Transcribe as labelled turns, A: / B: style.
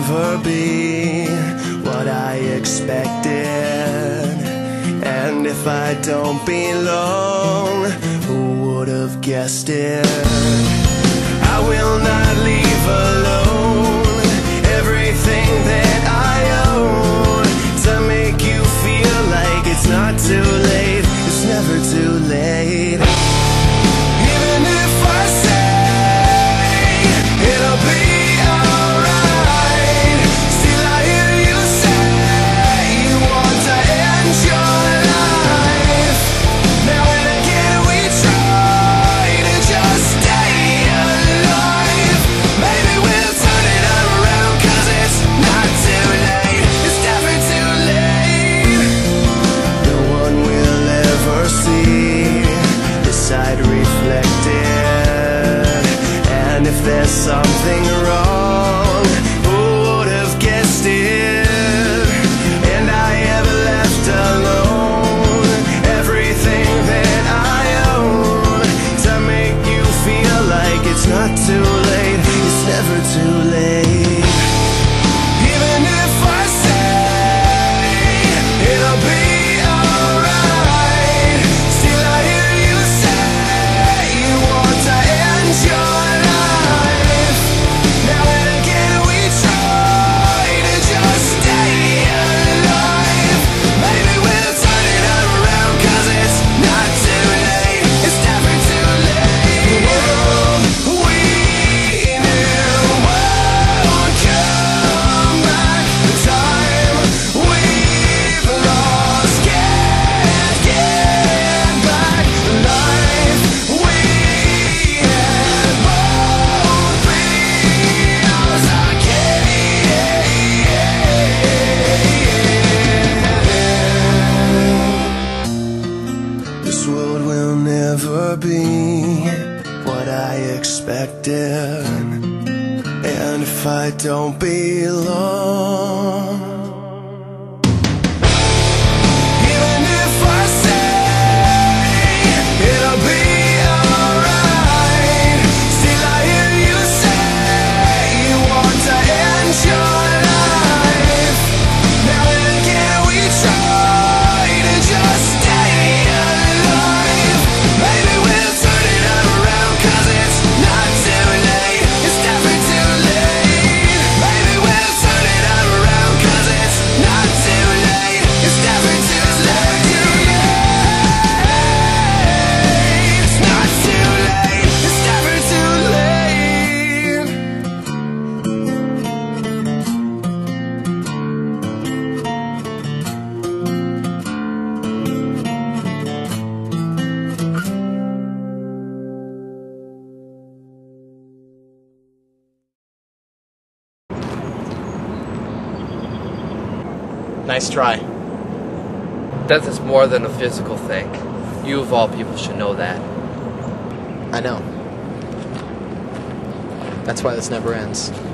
A: never be what I expected. And if I don't belong, who would have guessed it? I will not leave alone everything that I own to make you feel like it's not too late. It's never too late. Even if I say it'll be alright, still I hear you say you want to end your life. Now and again we try to just stay alive. Maybe we'll turn it around, 'cause it's not too late. It's never too late. No one will ever see this side reflected. And if there's something wrong, who would have guessed it? And I have left alone everything that I own to make you feel like it's not too late. It's never too late. Even if I say it'll be alright, still I hear you say you want to end your life. Now and again we try to just stay alive. Maybe we'll turn it around, 'cause it's not too late. It's never too late. The world we knew won't come back. The time we've lost can't get back. The life we had won't be ours again. This world will never be what I expected. And if I don't belong, even if I say it'll be alright, still I hear you say you want to end your life. Now and again we try to just stay alive. Maybe we'll turn it around, 'cause it's not too late. It's never too late. Maybe we'll turn it around, 'cause it's not too late. It's never too late. It's not too late. It's never too late.
B: Nice try.
C: Death is more than a physical thing. You of all people should know that.
B: I know. That's why this never ends.